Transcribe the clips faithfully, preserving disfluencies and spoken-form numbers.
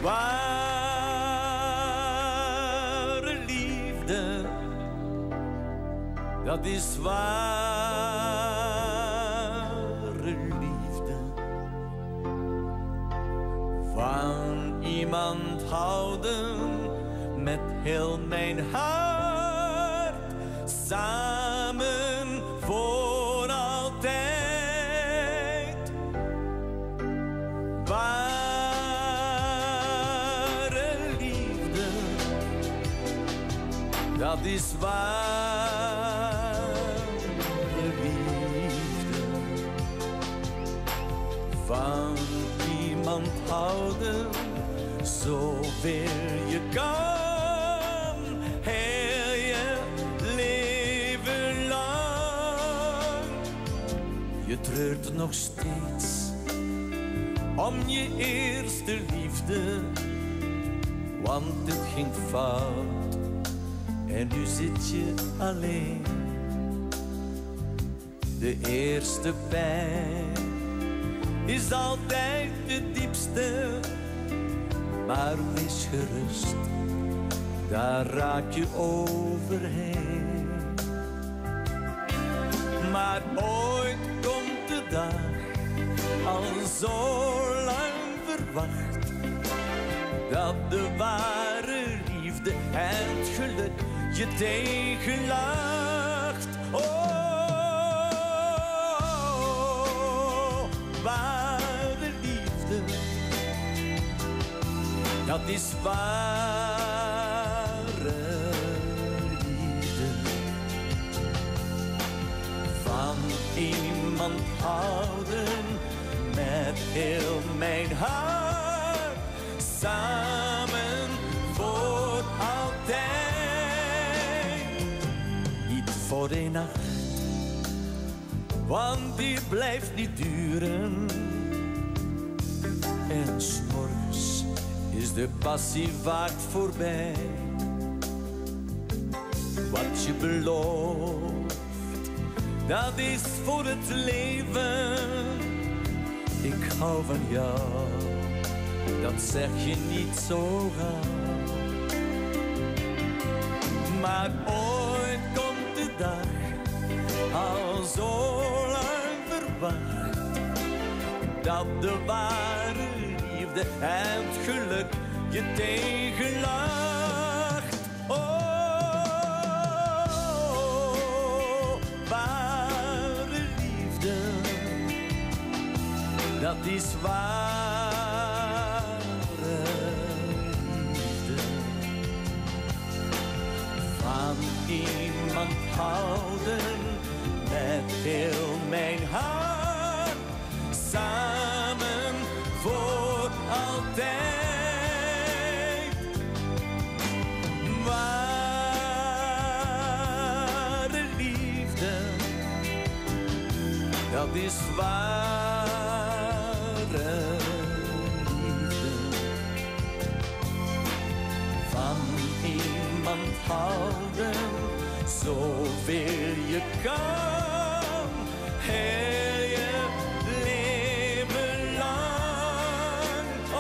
Ware liefde, dat is ware liefde. Van iemand houden met heel mijn hart, samen voor altijd. Ware liefde, dat is ware liefde. Van iemand houden, zoveel je kan, heel je leven lang. Je treurt nog steeds om je eerste liefde, want het ging fout en nu zit je alleen. De eerste pijn is altijd de diepste, maar wees gerust, daar raak je overheen. Maar ooit komt de dag, al zo lang verwacht, dat de ware liefde en het geluk je tegenlacht. Oh, ware liefde, dat is ware liefde. Van iemand houden met heel mijn hart, samen voor altijd. Niet voor een nacht, want die blijft niet duren. En 's morgens is de passie vaak voorbij. Wat je belooft, dat is voor het leven. Ik hou van jou, dat zeg je niet zo gauw. Maar ooit komt de dag, al zo lang verwacht, dat de ware liefde en het geluk je tegenlacht. Oh, ware liefde, dat is ware liefde. Van iemand houden met heel mijn hart, samen voor altijd. Ware liefde, dat is ware liefde. Van iemand houden, zoveel je kan, heel je leven lang. Oh,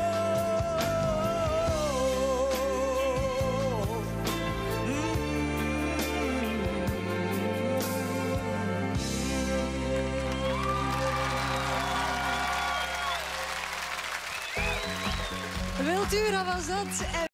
mm. Wiltura was dat.